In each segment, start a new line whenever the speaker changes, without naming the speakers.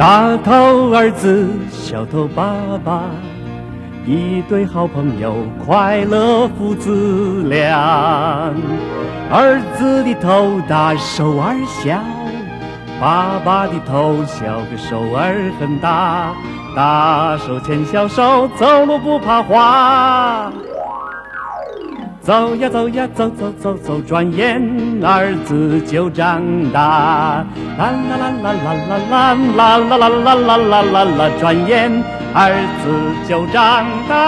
大头儿子，小头爸爸，一对好朋友，快乐父子俩。儿子的头大，手儿小，爸爸的头小，个手儿很大。大手牵小手，走路不怕滑。走呀走呀走走走走，转眼儿子就长大。啦啦啦啦啦啦啦啦啦啦啦啦啦啦啦，转眼儿子就长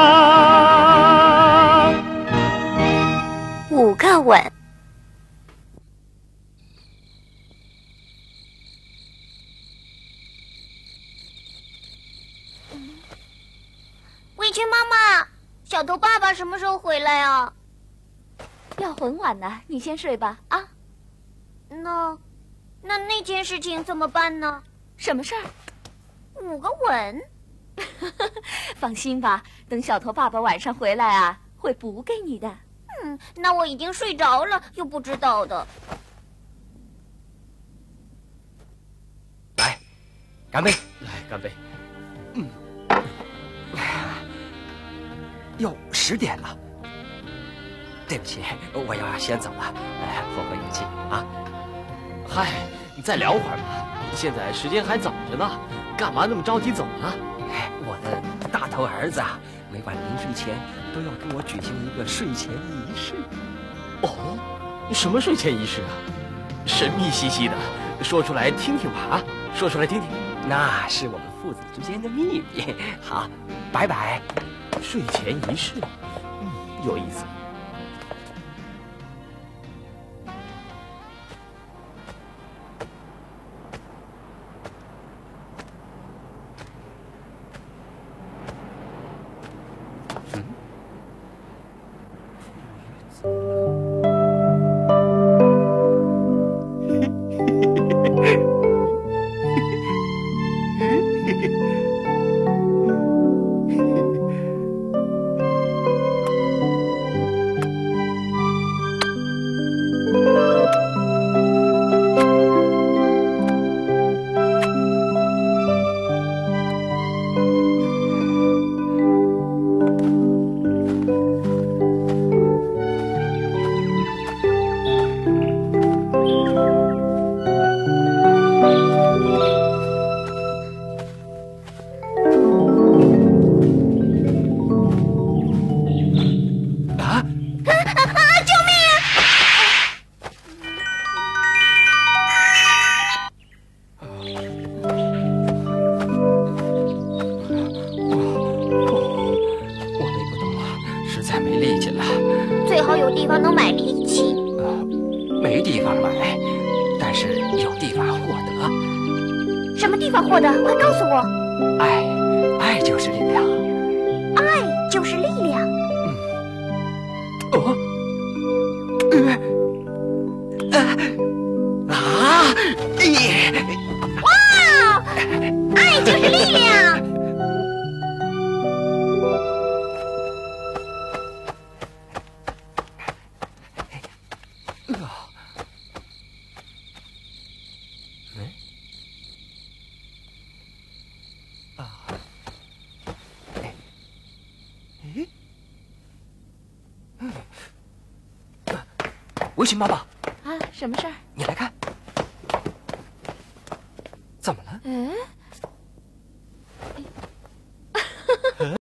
大。
5个吻。
委屈妈妈，小头爸爸什么时候回来啊？
要很晚呢，你先睡吧啊。
那件事情怎么办呢？
什么事儿
5个吻。
放心吧，等小头爸爸晚上回来啊，会补给你的。
那我已经睡着了，又不知道的。
来，干杯！
来，干杯！
哟，10点了。对不起，我要先走了，后会有期啊。
嗨，你再聊会儿吧，现在时间还早着呢，干嘛那么着急走呢？
我的大头儿子啊，每晚临睡前都要跟我举行一个睡前仪式。
哦，什么睡前仪式啊？神秘兮兮的，说出来听听吧啊！说出来听听。
那是我们父子之间的秘密。好，拜拜。
睡前仪式，有意思。
最好有地方能买力气。
没地方买，但是有地方获得。
什么地方获得？快告诉我。
爱就是力量。
爱就是力量。哇！爱就是力量。围裙妈妈
啊，什么事儿？
你来看，怎么了？